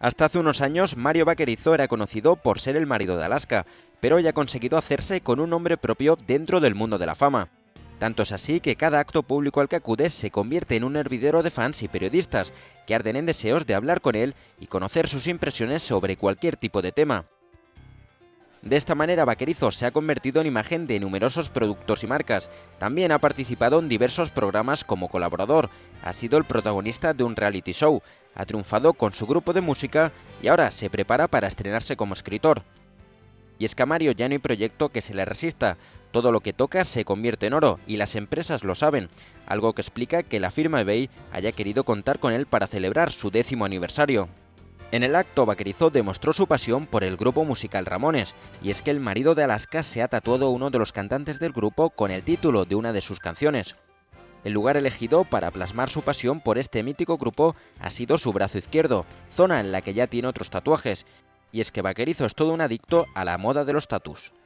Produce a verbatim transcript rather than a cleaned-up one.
Hasta hace unos años, Mario Vaquerizo era conocido por ser el marido de Alaska, pero hoy ha conseguido hacerse con un nombre propio dentro del mundo de la fama. Tanto es así que cada acto público al que acude se convierte en un hervidero de fans y periodistas, que arden en deseos de hablar con él y conocer sus impresiones sobre cualquier tipo de tema. De esta manera, Vaquerizo se ha convertido en imagen de numerosos productos y marcas. También ha participado en diversos programas como colaborador, ha sido el protagonista de un reality show, ha triunfado con su grupo de música y ahora se prepara para estrenarse como escritor. Y es que a Mario ya no hay proyecto que se le resista, todo lo que toca se convierte en oro y las empresas lo saben, algo que explica que la firma eBay haya querido contar con él para celebrar su décimo aniversario. En el acto, Vaquerizo demostró su pasión por el grupo musical Ramones, y es que el marido de Alaska se ha tatuado uno de los cantantes del grupo con el título de una de sus canciones. El lugar elegido para plasmar su pasión por este mítico grupo ha sido su brazo izquierdo, zona en la que ya tiene otros tatuajes, y es que Vaquerizo es todo un adicto a la moda de los tatus.